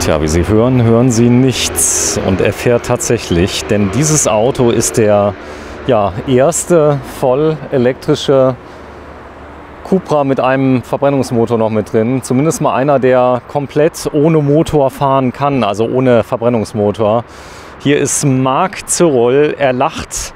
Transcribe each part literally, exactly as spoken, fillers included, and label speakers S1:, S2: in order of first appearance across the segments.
S1: Tja, wie Sie hören, hören Sie nichts. Und er fährt tatsächlich, denn dieses Auto ist der ja, erste voll elektrische Cupra mit einem Verbrennungsmotor noch mit drin. Zumindest mal einer, der komplett ohne Motor fahren kann, also ohne Verbrennungsmotor. Hier ist Marc Zirol. Er lacht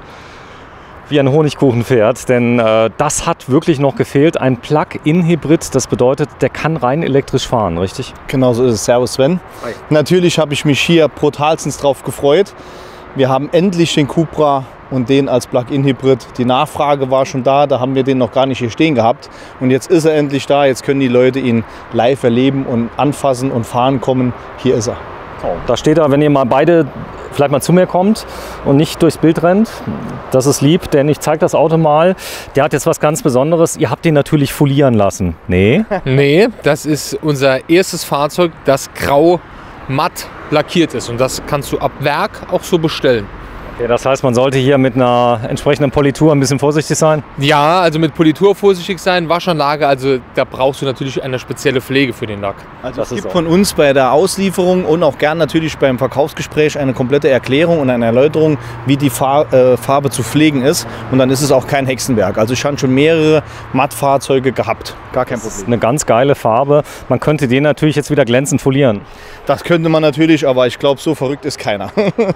S1: wie ein Honigkuchenpferd, denn äh, das hat wirklich noch gefehlt. Ein Plug-in-Hybrid, das bedeutet, der kann rein elektrisch fahren, richtig?
S2: Genau so ist es. Servus Sven. Hi. Natürlich habe ich mich hier brutalstens drauf gefreut. Wir haben endlich den Cupra und den als Plug-in-Hybrid. Die Nachfrage war schon da, da haben wir den noch gar nicht hier stehen gehabt. Und jetzt ist er endlich da, jetzt können die Leute ihn live erleben und anfassen und fahren kommen. Hier ist er.
S1: Oh, da steht er, wenn ihr mal beide vielleicht mal zu mir kommt und nicht durchs Bild rennt. Das ist lieb, denn ich zeige das Auto mal. Der hat jetzt was ganz Besonderes. Ihr habt ihn natürlich folieren lassen. Nee?
S3: Nee, das ist unser erstes Fahrzeug, das grau matt lackiert ist. Und das kannst du ab Werk auch so bestellen.
S1: Okay, das heißt, man sollte hier mit einer entsprechenden Politur ein bisschen vorsichtig sein?
S3: Ja, also mit Politur vorsichtig sein, Waschanlage, also da brauchst du natürlich eine spezielle Pflege für den Lack.
S2: Also es gibt von uns bei der Auslieferung und auch gern natürlich beim Verkaufsgespräch eine komplette Erklärung und eine Erläuterung, wie die Far äh, Farbe zu pflegen ist. Und dann ist es auch kein Hexenwerk. Also ich habe schon mehrere Mattfahrzeuge gehabt. Gar kein Problem.
S1: Das ist eine ganz geile Farbe. Man könnte den natürlich jetzt wieder glänzend folieren.
S2: Das könnte man natürlich, aber ich glaube, so verrückt ist keiner.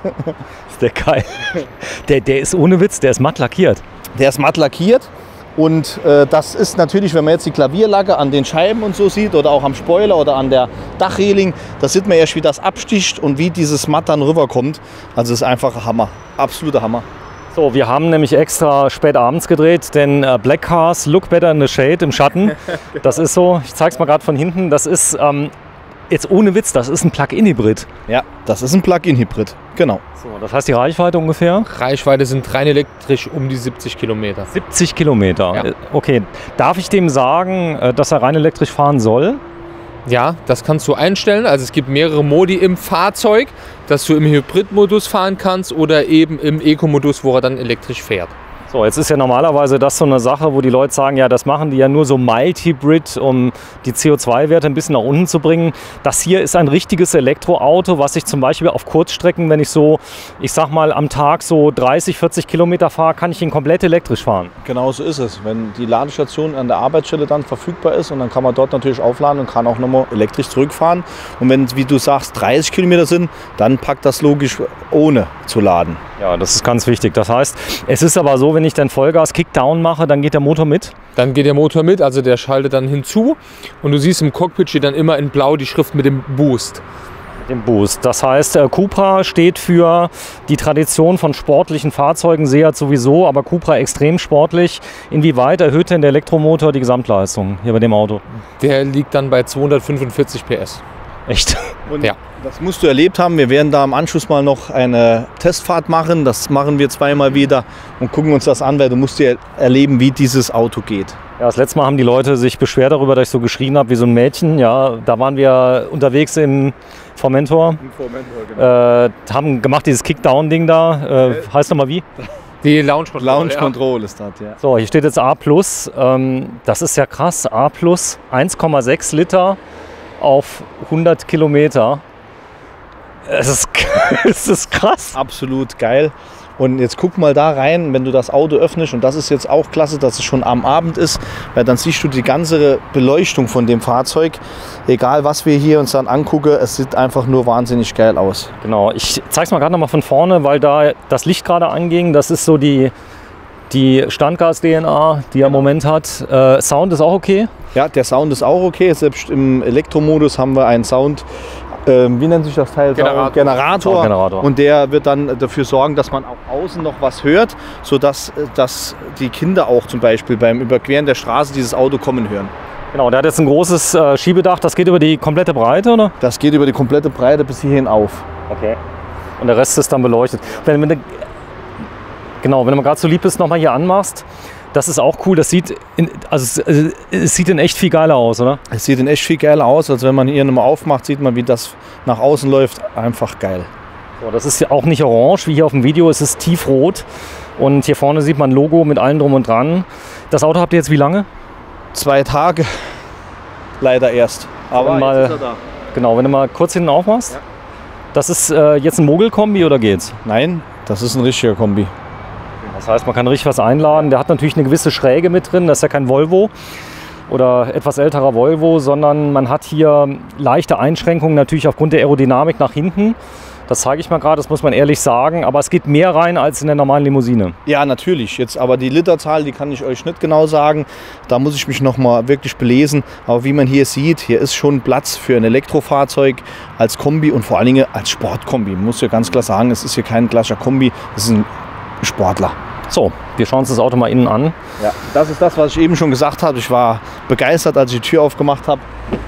S1: Ist der geil. Der, der ist ohne Witz, der ist matt lackiert.
S2: Der ist matt lackiert und äh, das ist natürlich, wenn man jetzt die Klavierlacke an den Scheiben und so sieht oder auch am Spoiler oder an der Dachreling, da sieht man erst, wie das absticht und wie dieses Matt dann rüberkommt. Also es ist einfach ein Hammer, absoluter Hammer.
S1: So, wir haben nämlich extra spät abends gedreht, denn äh, Black Cars look better in the shade, im Schatten. Das ist so, ich zeige es mal gerade von hinten, das ist ähm, jetzt ohne Witz, das ist ein Plug-in-Hybrid.
S2: Ja, das ist ein Plug-in-Hybrid, genau.
S1: So, das heißt die Reichweite ungefähr?
S3: Reichweite sind rein elektrisch um die siebzig Kilometer.
S1: siebzig Kilometer,
S3: Ja.
S1: Okay. Darf ich dem sagen, dass er rein elektrisch fahren soll?
S3: Ja, das kannst du einstellen. Also es gibt mehrere Modi im Fahrzeug, dass du im Hybrid-Modus fahren kannst oder eben im Eco-Modus, wo er dann elektrisch fährt.
S1: So, jetzt ist ja normalerweise das so eine Sache, wo die Leute sagen, ja, das machen die ja nur so Mild Hybrid, um die C O zwei Werte ein bisschen nach unten zu bringen. Das hier ist ein richtiges Elektroauto, was ich zum Beispiel auf Kurzstrecken, wenn ich so, ich sag mal, am Tag so dreißig, vierzig Kilometer fahre, kann ich ihn komplett elektrisch fahren.
S2: Genau so ist es. Wenn die Ladestation an der Arbeitsstelle dann verfügbar ist und dann kann man dort natürlich aufladen und kann auch nochmal elektrisch zurückfahren. Und wenn, wie du sagst, dreißig Kilometer sind, dann packt das logisch ohne zu laden.
S1: Ja, das ist ganz wichtig. Das heißt, es ist aber so, wenn ich dann Vollgas Kickdown mache, dann geht der Motor mit?
S3: Dann geht der Motor mit, also der schaltet dann hinzu und du siehst im Cockpit steht dann immer in blau die Schrift mit dem Boost.
S1: Mit dem Boost. Das heißt, Cupra steht für die Tradition von sportlichen Fahrzeugen, Seat sowieso, aber Cupra extrem sportlich. Inwieweit erhöht denn der Elektromotor die Gesamtleistung hier bei dem Auto?
S3: Der liegt dann bei zweihundertfünfundvierzig P S.
S1: Echt?
S2: Und
S3: ja.
S2: Das musst du erlebt haben. Wir werden da im Anschluss mal noch eine Testfahrt machen. Das machen wir zweimal wieder und gucken uns das an, weil du musst dir erleben, wie dieses Auto geht.
S1: Ja, das letzte Mal haben die Leute sich beschwert darüber, dass ich so geschrien habe wie so ein Mädchen. Ja, da waren wir unterwegs in Formentor. In Formentor, genau. Äh, haben gemacht dieses Kickdown-Ding da. Äh, okay. Heißt nochmal wie?
S3: Die Launch Control.
S2: Launch Control ja. Ist das, ja.
S1: So, hier steht jetzt A plus. Ähm, das ist ja krass. A plus, eins Komma sechs Liter auf hundert Kilometer. Es ist, es ist krass.
S2: Absolut geil. Und jetzt guck mal da rein, wenn du das Auto öffnest. Und das ist jetzt auch klasse, dass es schon am Abend ist, weil dann siehst du die ganze Beleuchtung von dem Fahrzeug. Egal, was wir hier uns dann angucken, es sieht einfach nur wahnsinnig geil aus.
S1: Genau, ich zeige es mal gerade noch mal von vorne, weil da das Licht gerade anging. Das ist so die, die Standgas-D N A, die er im Moment hat. Äh, Sound ist auch okay?
S2: Ja, der Sound ist auch okay. Selbst im Elektromodus haben wir einen Sound. Ähm, wie nennt sich das Teil?
S3: Generator.
S2: Generator.
S1: Generator.
S2: Und der wird dann dafür sorgen, dass man auch außen noch was hört, sodass dass die Kinder auch zum Beispiel beim Überqueren der Straße dieses Auto kommen hören.
S1: Genau, der hat jetzt ein großes äh, Schiebedach. Das geht über die komplette Breite, oder?
S2: Das geht über die komplette Breite bis hierhin auf.
S1: Okay. Und der Rest ist dann beleuchtet. Wenn, wenn du, genau, wenn du mal gerade so lieb bist, nochmal hier anmachst. Das ist auch cool, das sieht, in, also es, es sieht in echt viel geiler aus, oder?
S2: Es sieht in echt viel geiler aus, als wenn man hier nochmal aufmacht, sieht man, wie das nach außen läuft. Einfach geil.
S1: So, das ist ja auch nicht orange, wie hier auf dem Video, es ist tiefrot. Und hier vorne sieht man ein Logo mit allem drum und dran. Das Auto habt ihr jetzt wie lange?
S2: Zwei Tage, leider erst. Aber
S1: mal,
S2: jetzt ist er da.
S1: Genau, wenn du mal kurz hinten aufmachst. Ja. Das ist äh, jetzt ein Mogel-Kombi oder geht's?
S2: Nein, das ist ein richtiger Kombi.
S1: Das heißt, man kann richtig was einladen. Der hat natürlich eine gewisse Schräge mit drin. Das ist ja kein Volvo oder etwas älterer Volvo, sondern man hat hier leichte Einschränkungen natürlich aufgrund der Aerodynamik nach hinten. Das zeige ich mal gerade, das muss man ehrlich sagen. Aber es geht mehr rein als in der normalen Limousine.
S2: Ja, natürlich. Jetzt aber die Literzahl, die kann ich euch nicht genau sagen. Da muss ich mich noch mal wirklich belesen. Aber wie man hier sieht, hier ist schon Platz für ein Elektrofahrzeug als Kombi und vor allen Dingen als Sportkombi. Man muss ja ganz klar sagen, es ist hier kein klassischer Kombi, es ist ein Sportler.
S1: So, wir schauen uns das Auto mal innen an.
S2: Ja, das ist das, was ich eben schon gesagt habe. Ich war begeistert, als ich die Tür aufgemacht habe.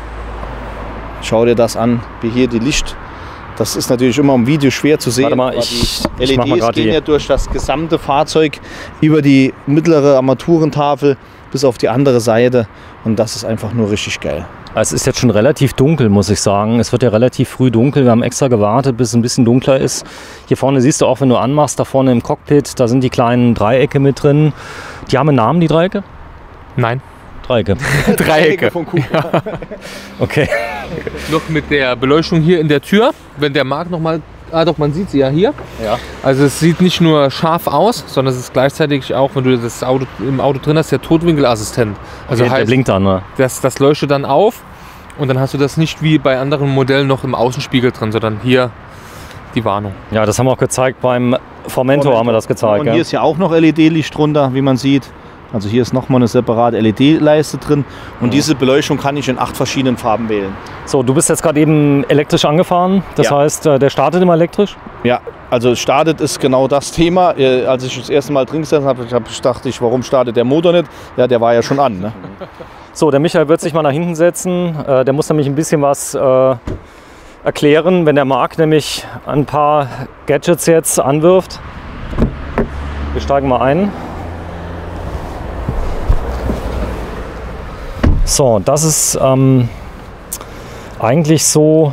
S2: Schau dir das an, wie hier die Licht. Das ist natürlich immer im Video schwer zu sehen.
S1: Warte mal, ich,
S2: die
S1: ich
S2: L E Ds gehen ja durch das gesamte Fahrzeug über die mittlere Armaturentafel bis auf die andere Seite. Und das ist einfach nur richtig geil.
S1: Es ist jetzt schon relativ dunkel, muss ich sagen. Es wird ja relativ früh dunkel. Wir haben extra gewartet, bis es ein bisschen dunkler ist. Hier vorne siehst du auch, wenn du anmachst, da vorne im Cockpit, da sind die kleinen Dreiecke mit drin. Die haben einen Namen, die Dreiecke?
S3: Nein.
S1: Dreiecke.
S3: Dreiecke.
S2: Von Cupra.
S3: Ja.
S1: Okay.
S3: Noch mit der Beleuchtung hier in der Tür. Wenn der Marc noch mal, ah doch, man sieht sie ja hier.
S1: Ja.
S3: Also es sieht nicht nur scharf aus, sondern es ist gleichzeitig auch, wenn du das Auto im Auto drin hast, der Totwinkelassistent. Also
S1: Okay,
S3: heißt,
S1: der blinkt an, ne?
S3: das, das leuchtet dann auf und dann hast du das nicht wie bei anderen Modellen noch im Außenspiegel drin, sondern hier die Warnung.
S1: Ja, das haben wir auch gezeigt beim Formentor, haben wir das gezeigt.
S2: Und
S1: ja.
S2: hier ist ja auch noch L E D-Licht drunter, wie man sieht. Also hier ist nochmal eine separate L E D-Leiste drin. Und
S1: Ja.
S2: diese Beleuchtung kann ich in acht verschiedenen Farben wählen.
S1: So, du bist jetzt gerade eben elektrisch angefahren. Das
S2: Ja.
S1: heißt, äh, der startet immer elektrisch?
S2: Ja, also startet ist genau das Thema. Äh, Als ich das erste Mal drin gesessen habe, hab ich dachte ich, warum startet der Motor nicht? Ja, der war ja schon an. Ne?
S1: So, der Michael wird sich mal nach hinten setzen. Äh, der muss nämlich ein bisschen was äh, erklären, wenn der Marc nämlich ein paar Gadgets jetzt anwirft. Wir steigen mal ein. So, das ist ähm, eigentlich so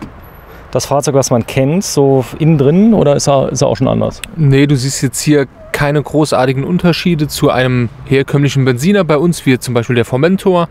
S1: das Fahrzeug, was man kennt, so innen drin, oder ist er, ist er auch schon anders?
S3: Nee, du siehst jetzt hier keine großartigen Unterschiede zu einem herkömmlichen Benziner bei uns, wie zum Beispiel der Formentor.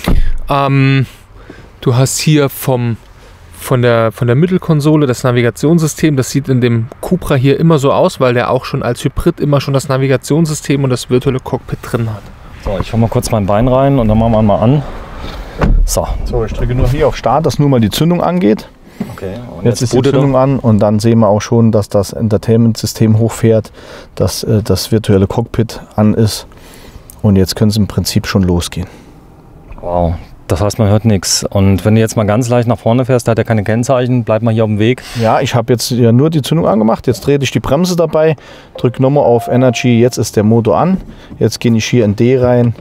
S3: Ähm, du hast hier vom, von, der, von der Mittelkonsole das Navigationssystem. Das sieht in dem Cupra hier immer so aus, weil der auch schon als Hybrid immer schon das Navigationssystem und das virtuelle Cockpit drin hat.
S1: So, ich hole mal kurz mein Bein rein und dann machen wir mal an. So.
S2: So, ich drücke nur hier auf Start, dass nur mal die Zündung angeht.
S1: Okay, und
S2: Jetzt, ist die
S1: bootet er.
S2: Zündung an und dann sehen wir auch schon, dass das Entertainment-System hochfährt, dass äh, das virtuelle Cockpit an ist. Und jetzt können es im Prinzip schon losgehen.
S1: Wow, das heißt, man hört nichts. Und wenn du jetzt mal ganz leicht nach vorne fährst, da hat er keine Kennzeichen, bleib mal hier auf dem Weg.
S2: Ja, ich habe jetzt ja nur die Zündung angemacht. Jetzt drehe ich die Bremse dabei, drücke nochmal auf Energy. Jetzt ist der Motor an. Jetzt gehe ich hier in D rein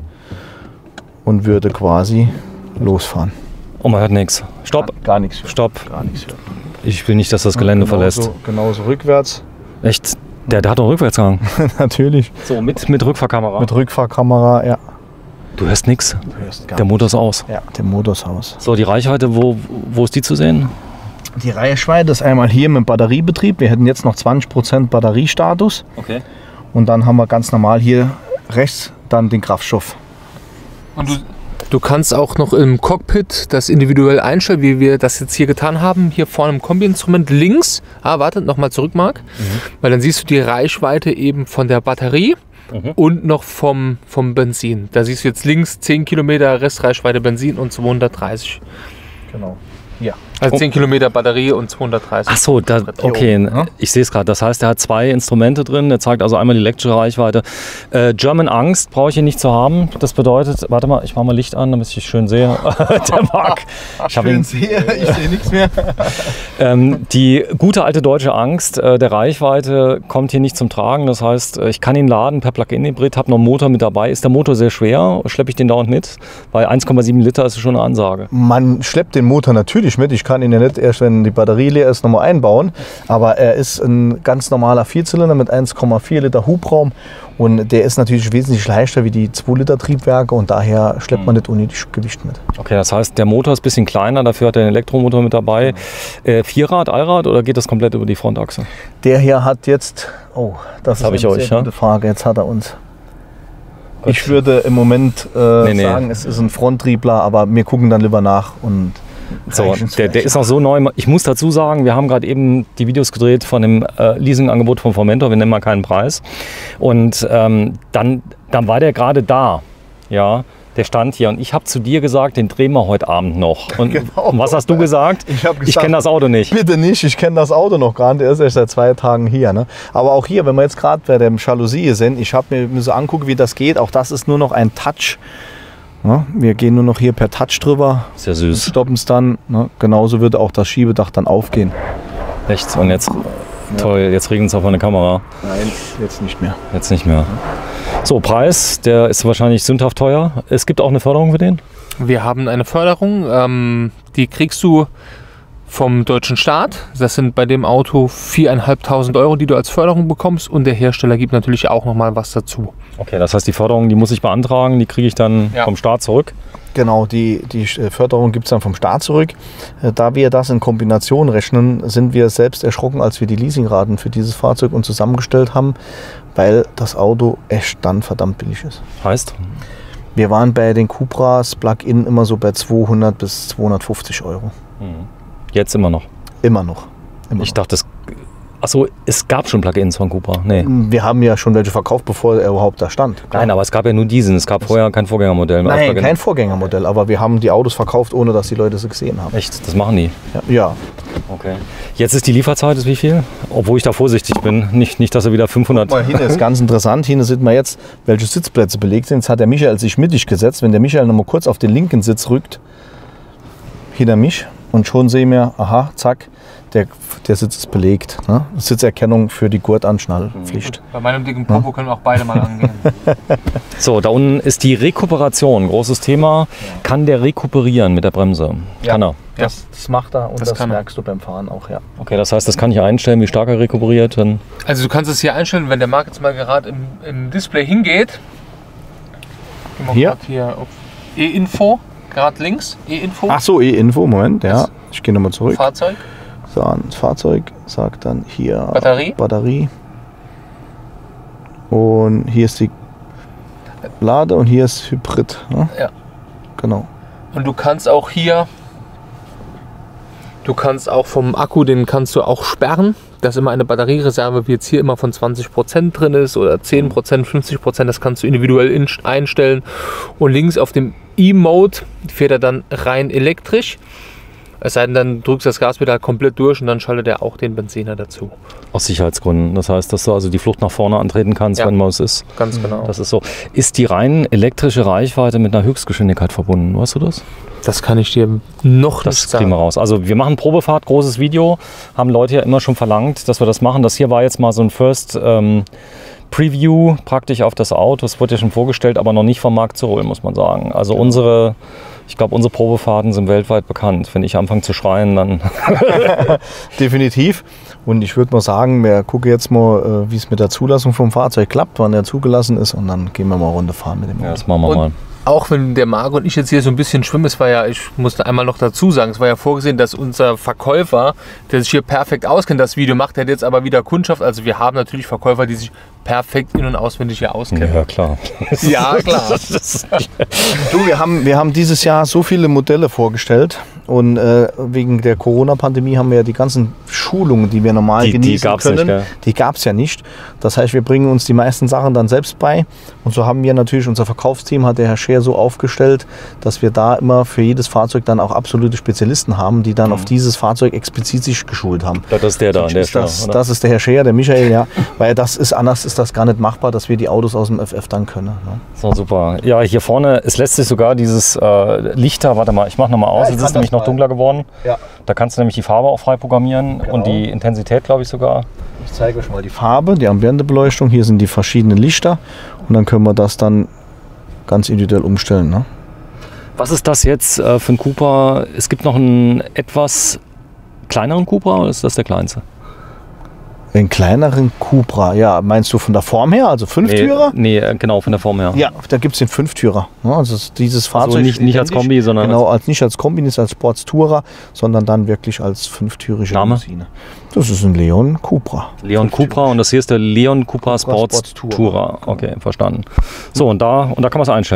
S2: und würde quasi losfahren.
S1: Oh, man hört nichts. Stopp,
S2: Gar nichts. hören.
S1: stopp.
S2: Gar nichts. hören.
S1: Ich will nicht, dass das Gelände verlässt.
S2: Genauso, genauso rückwärts.
S1: Echt? Der, der hat doch Rückwärtsgang.
S2: Natürlich.
S1: So, mit, mit Rückfahrkamera.
S2: Mit Rückfahrkamera, ja.
S1: Du hörst nichts.
S2: Du hörst gar
S1: Der Motor ist aus.
S2: Ja, der Motor ist aus.
S1: So, die Reichweite, wo, wo ist die zu sehen?
S2: Die Reichweite ist einmal hier mit dem Batteriebetrieb. Wir hätten jetzt noch zwanzig Prozent Batteriestatus.
S1: Okay.
S2: Und dann haben wir ganz normal hier rechts dann den Kraftstoff.
S3: Und du, du kannst auch noch im Cockpit das individuell einstellen, wie wir das jetzt hier getan haben. Hier vorne im Kombi-Instrument links. Ah, warte, nochmal zurück, Marc. Mhm. Weil dann siehst du die Reichweite eben von der Batterie mhm. und noch vom, vom Benzin. Da siehst du jetzt links zehn Kilometer Restreichweite Benzin und zweihundertdreißig.
S2: Genau. Ja.
S3: Also zehn Kilometer Batterie und zweihundertdreißig.
S1: Ach so, da, okay, ich sehe es gerade. Das heißt, er hat zwei Instrumente drin. Er zeigt also einmal die elektrische Reichweite. Äh, German Angst brauche ich hier nicht zu haben. Das bedeutet, warte mal, ich mache mal Licht an, damit ich schön sehe. Der Marc. Ich habe ihn.
S2: sehe, ich sehe nichts mehr.
S1: Ähm, die gute alte deutsche Angst äh, der Reichweite kommt hier nicht zum Tragen. Das heißt, ich kann ihn laden per Plug-in-Hybrid, habe noch einen Motor mit dabei. Ist der Motor sehr schwer? Schleppe ich den dauernd mit? Bei eins Komma sieben Liter ist es schon eine Ansage.
S2: Man schleppt den Motor natürlich mit. Ich kann ihn ja nicht erst, wenn die Batterie leer ist, nochmal einbauen. Aber er ist ein ganz normaler Vierzylinder mit eins Komma vier Liter Hubraum. Und der ist natürlich wesentlich leichter wie die zwei Liter Triebwerke. Und daher schleppt man nicht unnötig Gewicht mit.
S1: Okay, das heißt, der Motor ist ein bisschen kleiner. Dafür hat er einen Elektromotor mit dabei. Äh, Vierrad, Allrad oder geht das komplett über die Frontachse?
S2: Der hier hat jetzt... Oh, das, das
S1: habe
S2: ist
S1: ich
S2: eine
S1: euch,
S2: sehr
S1: ja?
S2: gute Frage. Jetzt hat er uns...
S1: Gut.
S2: Ich würde im Moment äh,
S1: Nee, nee.
S2: sagen, es ist ein Fronttriebler. Aber wir gucken dann lieber nach. Und
S1: So, der, der ist auch so neu. Ich muss dazu sagen, wir haben gerade eben die Videos gedreht von dem äh, Leasingangebot von Formentor. Wir nennen mal keinen Preis. Und ähm, dann, dann war der gerade da. Ja, der stand hier. Und ich habe zu dir gesagt, den drehen wir heute Abend noch. Und genau. Was hast du gesagt?
S2: Ich, hab gesagt,
S1: ich kenne das Auto nicht.
S2: Bitte nicht, ich kenne das Auto noch gar nicht. Der ist erst seit zwei Tagen hier. Ne? Aber auch hier, wenn wir jetzt gerade bei dem Jalousie sind, ich habe mir so angucken, wie das geht. Auch das ist nur noch ein Touch. Ja, wir gehen nur noch hier per Touch drüber.
S1: Sehr süß.
S2: Stoppen es dann. Ne? Genauso würde auch das Schiebedach dann aufgehen.
S1: Echt? Und jetzt, ja. Toll, jetzt regnet es auf meine Kamera.
S2: Nein, jetzt nicht mehr.
S1: Jetzt nicht mehr. So, Preis, der ist wahrscheinlich sündhaft teuer. Es gibt auch eine Förderung für den?
S3: Wir haben eine Förderung, ähm, die kriegst du vom deutschen Staat. Das sind bei dem Auto viertausendfünfhundert Euro, die du als Förderung bekommst. Und der Hersteller gibt natürlich auch nochmal was dazu.
S1: Okay, das heißt, die Förderung, die muss ich beantragen, die kriege ich dann ja. vom Staat zurück?
S2: Genau, die, die Förderung gibt es dann vom Staat zurück. Da wir das in Kombination rechnen, sind wir selbst erschrocken, als wir die Leasingraten für dieses Fahrzeug uns zusammengestellt haben, weil das Auto echt dann verdammt billig ist.
S1: Heißt?
S2: Wir waren bei den Cupras Plug-in immer so bei zweihundert bis zweihundertfünfzig Euro.
S1: Jetzt immer noch?
S2: Immer noch. Immer
S1: ich
S2: noch.
S1: dachte, es, achso, es gab schon Plug-ins von Cupra. Nee.
S2: Wir haben ja schon welche verkauft, bevor er überhaupt da stand. Klar.
S1: Nein, aber es gab ja nur diesen. Es gab vorher kein Vorgängermodell.
S2: Nein, kein Vorgängermodell. Aber wir haben die Autos verkauft, ohne dass die Leute sie gesehen haben.
S1: Echt? Das machen die?
S2: Ja. ja.
S1: Okay. Jetzt ist die Lieferzeit ist wie viel? Obwohl ich da vorsichtig bin. Nicht, nicht dass er wieder fünfhundert...
S2: Guck mal, hier ist ganz interessant. Hier sieht man jetzt, welche Sitzplätze belegt sind. Jetzt hat der Michael sich mittig gesetzt. Wenn der Michael noch mal kurz auf den linken Sitz rückt, hinter mich, und schon sehen wir, aha, zack, der, der Sitz ist belegt. Ne? Sitzerkennung für die Gurtanschnallpflicht.
S3: Bei meinem dicken Popo ja? können wir auch beide mal angehen.
S1: So, da unten ist die Rekuperation, großes Thema. Kann der rekuperieren mit der Bremse?
S2: Ja.
S1: Kann er?
S2: Das, das macht er und das, das merkst
S3: er.
S2: du beim Fahren auch, ja.
S1: Okay, das heißt, das kann ich einstellen, wie stark er rekuperiert? Dann
S3: also du kannst es hier einstellen, wenn der Marc jetzt mal gerade im, im Display hingeht. Gehen wir
S2: hier?
S3: hier auf E-Info. Gerade links, E-Info.
S2: Ach so, E-Info, Moment, ja. Ich gehe nochmal zurück.
S3: Fahrzeug.
S2: So, das Fahrzeug sagt dann hier
S3: Batterie.
S2: Batterie. Und hier ist die Lade und hier ist Hybrid. Ne?
S3: Ja.
S2: Genau.
S3: Und du kannst auch hier, du kannst auch vom Akku, den kannst du auch sperren, dass immer eine Batteriereserve, wie jetzt hier immer von zwanzig Prozent drin ist oder zehn Prozent, fünfzig Prozent, das kannst du individuell einstellen. Und links auf dem E-Mode fährt er dann rein elektrisch. Es sei denn, dann drückst du das Gaspedal komplett durch und dann schaltet er auch den Benziner dazu.
S1: Aus Sicherheitsgründen. Das heißt, dass du also die Flucht nach vorne antreten kannst,
S3: ja,
S1: wenn man es ist.
S3: Ganz genau.
S1: Das ist so. Ist die rein elektrische Reichweite mit einer Höchstgeschwindigkeit verbunden? Weißt du das?
S3: Das kann ich dir noch
S1: das
S3: nicht sagen.
S1: Kriegen wir raus. Also wir machen Probefahrt, großes Video. Haben Leute ja immer schon verlangt, dass wir das machen. Das hier war jetzt mal so ein First ähm, Preview praktisch auf das Auto. Es wurde ja schon vorgestellt, aber noch nicht vom Markt zu holen, muss man sagen. Also ja. unsere... Ich glaube, unsere Probefahrten sind weltweit bekannt. Wenn ich anfange zu schreien, dann...
S2: Definitiv. Und ich würde mal sagen, wir gucken jetzt mal, wie es mit der Zulassung vom Fahrzeug klappt, wann er zugelassen ist. Und dann gehen wir mal eine Runde fahren mit dem Auto.
S1: Ja, das machen wir
S3: und
S1: mal.
S3: Auch wenn der Marc und ich jetzt hier so ein bisschen schwimmen, es war ja, ich musste einmal noch dazu sagen, es war ja vorgesehen, dass unser Verkäufer, der sich hier perfekt auskennt, das Video macht, der hat jetzt aber wieder Kundschaft. Also wir haben natürlich Verkäufer, die sich perfekt in- und auswendig hier auskennen.
S1: Ja, klar.
S3: Ja, klar.
S2: Du, wir haben, wir haben dieses Jahr so viele Modelle vorgestellt. Und äh, wegen der Corona-Pandemie haben wir ja die ganzen Schulungen, die wir normal
S1: die,
S2: genießen
S1: die gab's
S2: können,
S1: nicht,
S2: die gab es ja nicht. Das heißt, wir bringen uns die meisten Sachen dann selbst bei. Und so haben wir natürlich, unser Verkaufsteam hat der Herr Scheer so aufgestellt, dass wir da immer für jedes Fahrzeug dann auch absolute Spezialisten haben, die dann mhm. auf dieses Fahrzeug explizit sich geschult haben.
S1: Das ist der da, der
S2: ist das, Scheer, das ist der Herr Scheer, der Michael, ja. Weil das ist, anders ist das gar nicht machbar, dass wir die Autos aus dem F F dann können. Ne?
S1: So, super. Ja, hier vorne, es lässt sich sogar dieses äh, Lichter, warte mal, ich mach nochmal aus, ja, es ist nämlich noch dunkler geworden.
S2: Ja.
S1: Da kannst du nämlich die Farbe auch frei programmieren, genau. Und die Intensität, glaube ich, sogar.
S2: Ich zeige euch mal die Farbe, die Ambientebeleuchtung. Hier sind die verschiedenen Lichter und dann können wir das dann ganz individuell umstellen. Ne?
S1: Was ist das jetzt äh, für ein Cupra? Es gibt noch einen etwas kleineren Cupra oder ist das der kleinste?
S2: Den kleineren Cupra, ja, meinst du von der Form her, also Fünftürer?
S1: Nee, nee, genau, von der Form her.
S2: Ja, da gibt es den Fünftürer. Also dieses Fahrzeug
S1: also nicht, nicht als Kombi, sondern...
S2: Genau, als, nicht als Kombi, nicht als Sportstourer, sondern dann wirklich als fünftürige Limousine. Das ist ein Leon Cupra.
S1: Leon Cupra und das hier ist der Leon Cupra, Cupra Sports, Sports Tourer. Okay, verstanden. So, und da, und da kann man es einstellen.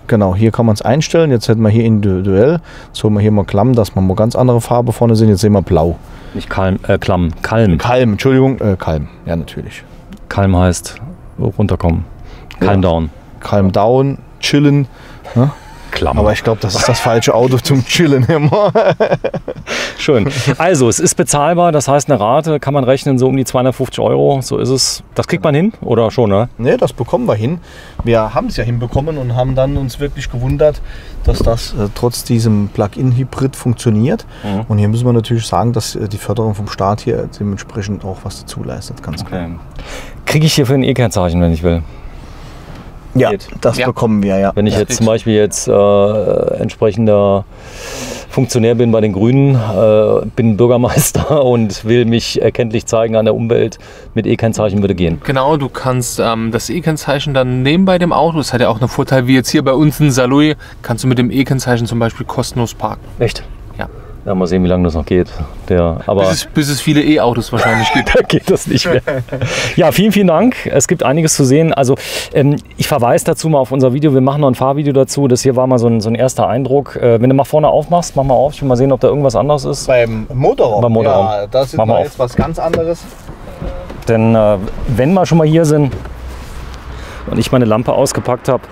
S2: Genau, hier kann man es einstellen. Jetzt hätten wir hier individuell. Jetzt holen wir hier mal Klamm, dass wir mal ganz andere Farbe vorne sind. Jetzt sehen wir blau.
S1: Nicht Kalm, äh, Klamm, Kalm.
S2: Kalm, Entschuldigung, äh, Kalm. Ja, natürlich.
S1: Kalm heißt runterkommen. Calm
S2: Ja.
S1: down.
S2: Calm down, chillen. Ne?
S1: Klamm.
S2: Aber ich glaube, das ist das falsche Auto zum Chillen immer.
S1: Schön. Also, es ist bezahlbar, das heißt, eine Rate kann man rechnen, so um die zweihundertfünfzig Euro. So ist es. Das kriegt man hin oder schon, ne?
S2: Ne, das bekommen wir hin. Wir haben es ja hinbekommen und haben dann uns wirklich gewundert, dass das äh, trotz diesem Plug-in-Hybrid funktioniert.
S1: Mhm.
S2: Und hier müssen wir natürlich sagen, dass äh, die Förderung vom Staat hier dementsprechend auch was dazu leistet. Ganz klar.
S1: Okay. Kriege ich hierfür ein E-Kennzeichen, wenn ich will?
S2: Ja,
S1: Geht.
S2: das
S3: Ja.
S2: bekommen wir, ja.
S1: Wenn ich
S2: ja.
S1: jetzt zum Beispiel jetzt äh, entsprechender Funktionär bin bei den Grünen, äh, bin Bürgermeister und will mich erkenntlich zeigen an der Umwelt, mit E-Kennzeichen würde gehen.
S3: Genau, du kannst ähm, das E-Kennzeichen dann nehmen bei dem Auto. Das hat ja auch einen Vorteil, wie jetzt hier bei uns in Saarlouis, kannst du mit dem E-Kennzeichen zum Beispiel kostenlos parken.
S1: Echt?
S3: Ja.
S1: Ja, mal sehen, wie lange das noch geht. Der, aber
S3: Bis es, bis es viele E-Autos wahrscheinlich gibt.
S1: da geht das nicht mehr. Ja, vielen, vielen Dank. Es gibt einiges zu sehen. Also ähm, ich verweise dazu mal auf unser Video. Wir machen noch ein Fahrvideo dazu. Das hier war mal so ein, so ein erster Eindruck. Äh, wenn du mal vorne aufmachst, mach mal auf. Ich will mal sehen, ob da irgendwas anderes ist.
S2: Beim Motorraum.
S1: Beim Motorraum.
S2: Ja, das ist
S1: Mach mal
S2: mal
S1: auf.
S2: jetzt was ganz anderes.
S1: Denn äh, wenn wir schon mal hier sind und ich meine Lampe ausgepackt habe.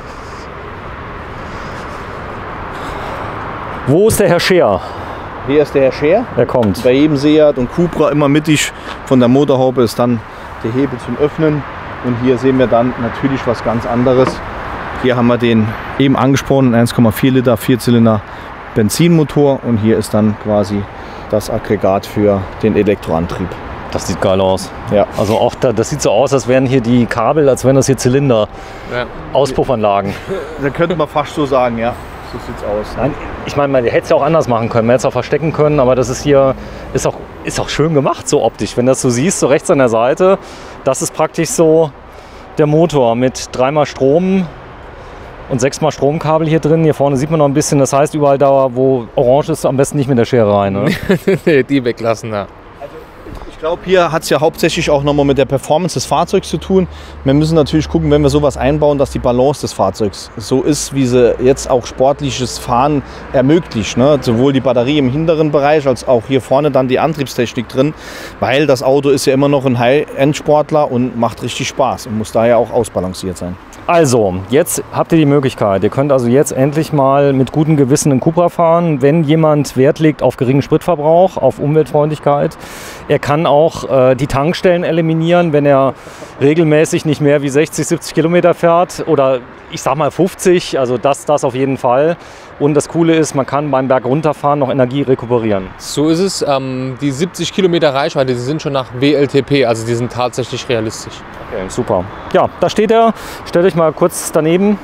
S1: Wo ist der Herr Scheer?
S2: Hier ist der Herr Scheer.
S1: Er kommt.
S2: Bei jedem Seat und Cupra immer mittig von der Motorhaube ist dann der Hebel zum Öffnen. Und hier sehen wir dann natürlich was ganz anderes. Hier haben wir den eben angesprochenen eins Komma vier Liter Vierzylinder Benzinmotor und hier ist dann quasi das Aggregat für den Elektroantrieb.
S1: Das sieht geil aus.
S2: Ja.
S1: Also auch da, das sieht so aus, als wären hier die Kabel, als wären das hier Zylinder,
S3: Ja.
S1: Auspuffanlagen.
S2: Da könnte man fast so sagen, ja. So sieht's aus.
S1: Nein, ich meine, man hätte es ja auch anders machen können. Man hätte es auch verstecken können, aber das ist hier, ist auch, ist auch schön gemacht, so optisch. Wenn du das so siehst, so rechts an der Seite, das ist praktisch so der Motor mit dreimal Strom und sechsmal Stromkabel hier drin. Hier vorne sieht man noch ein bisschen, das heißt, überall da, wo orange ist, am besten nicht mit der Schere rein. Ne?
S3: Nee, die weglassen da.
S2: Ich glaube, hier hat es ja hauptsächlich auch nochmal mit der Performance des Fahrzeugs zu tun. Wir müssen natürlich gucken, wenn wir sowas einbauen, dass die Balance des Fahrzeugs so ist, wie sie jetzt auch sportliches Fahren ermöglicht. Ne? Sowohl die Batterie im hinteren Bereich als auch hier vorne dann die Antriebstechnik drin. Weil das Auto ist ja immer noch ein High-End-Sportler und macht richtig Spaß und muss daher auch ausbalanciert sein.
S1: Also, jetzt habt ihr die Möglichkeit. Ihr könnt also jetzt endlich mal mit gutem Gewissen einen Cupra fahren, wenn jemand Wert legt auf geringen Spritverbrauch, auf Umweltfreundlichkeit. Er kann auch äh, die Tankstellen eliminieren, wenn er regelmäßig nicht mehr wie sechzig, siebzig Kilometer fährt oder ich sag mal fünfzig, also das, das auf jeden Fall. Und das Coole ist, man kann beim Berg runterfahren noch Energie rekuperieren.
S3: So ist es. Ähm, die siebzig Kilometer Reichweite, die sind schon nach W L T P, also die sind tatsächlich realistisch.
S1: Okay, super. Ja, da steht er. Stellt euch mal kurz daneben,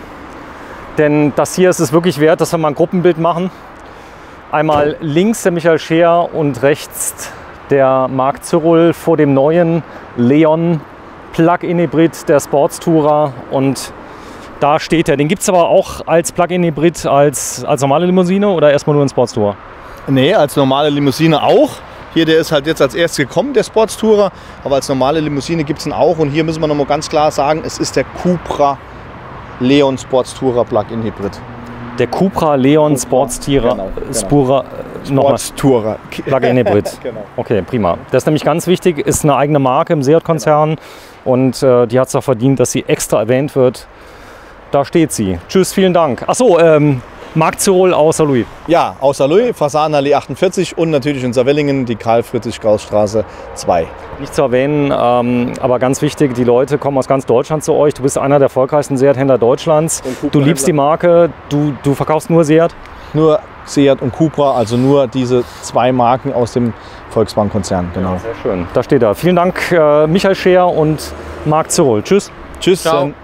S1: denn das hier ist es wirklich wert, dass wir mal ein Gruppenbild machen. Einmal links der Michael Scheer und rechts der Marc Zyrol vor dem neuen Leon Plug-in-Hybrid, der Sportstourer. Und da steht er. Den gibt es aber auch als Plug-in-Hybrid, als, als normale Limousine oder erstmal nur ein Sportstourer?
S2: Nee, als normale Limousine auch. Hier, der ist halt jetzt als erstes gekommen, der Sportstourer. Aber als normale Limousine gibt es ihn auch. Und hier müssen wir noch mal ganz klar sagen, es ist der Cupra Leon Sportstourer Plug-in Hybrid.
S1: Der Cupra Leon Sportstourer,
S2: genau, genau.
S1: Spura, äh, nochmal.
S2: Sportstourer.
S1: Plug-in Hybrid.
S2: Genau.
S1: Okay, prima. Das ist nämlich ganz wichtig, ist eine eigene Marke im Seat-Konzern und äh, die hat es auch verdient, dass sie extra erwähnt wird. Da steht sie. Tschüss, vielen Dank. Achso, ähm, Marc Zyrol aus Saarlouis.
S2: Ja, aus Saarlouis, Fasanallee achtundvierzig und natürlich in Saarwellingen die Karl-Friedrich-Strauß-Straße zwei.
S1: Nicht zu erwähnen, ähm, aber ganz wichtig, die Leute kommen aus ganz Deutschland zu euch. Du bist einer der erfolgreichsten Seat-Händler Deutschlands. Du liebst die Marke, du, du verkaufst nur Seat?
S2: Nur Seat und Cupra, also nur diese zwei Marken aus dem Volkswagen-Konzern. Genau.
S1: Sehr schön. Da steht er. Vielen Dank, äh, Michael Scheer und Marc Zyrol. Tschüss.
S2: Tschüss.
S3: Ciao.
S2: ähm,